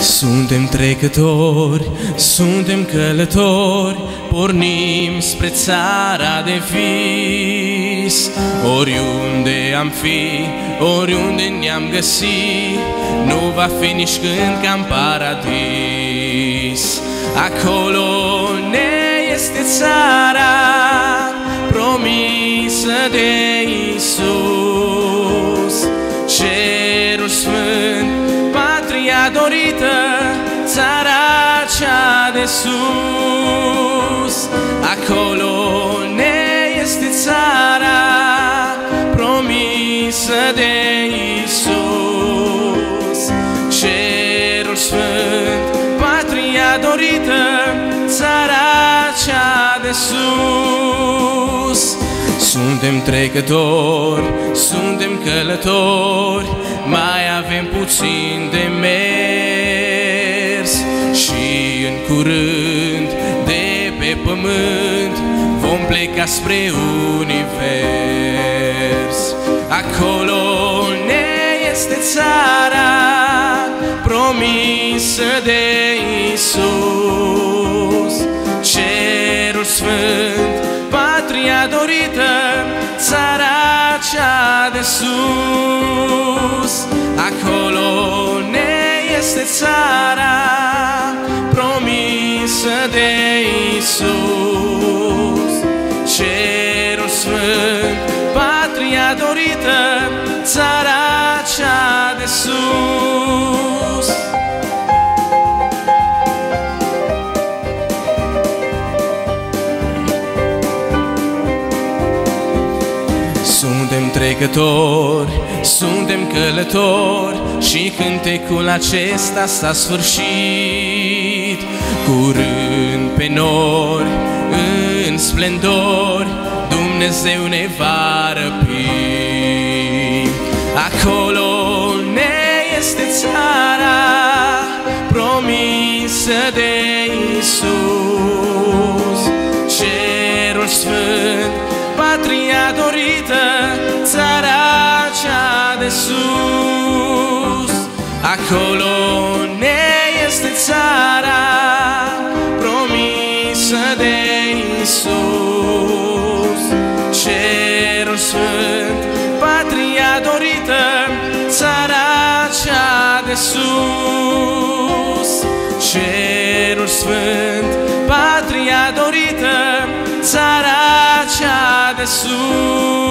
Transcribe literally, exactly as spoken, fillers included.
Suntem trecători, suntem călători, pornim spre țara de vis. Oriunde am fi, oriunde ne-am găsit, nu va fi nici când ca în paradis. Acolo ne este țara promisă de Iisus, cerul sfânt, patria dorită, țara cea de sus. Acolo ne este țara promisă de Iisus, cerul sfânt, patria dorită, țara cea de sus. Suntem trecători, suntem călători, mai avem puțin de mers și în curând de pe pământ vom pleca spre univers. Acolo ne este țara promisă de Iisus, cerul sfânt, patria dorită, țara cea de sus. Acolo ne este țara promisă de Iisus, cerul sfânt, patria dorită, țara cea de sus. Suntem trecători, suntem călători și cântecul acesta s-a sfârșit. Curând pe nori, în splendori, Dumnezeu ne va răpi. Acolo ne este țara promisă de Iisus, cerul sfânt, patria dorită, țara cea de sus. Acolo ne este țara promisă de Iisus, cerul sfânt, patria dorită, țara cea de sus, cerul sfânt, patria dorită, țara cea de sus.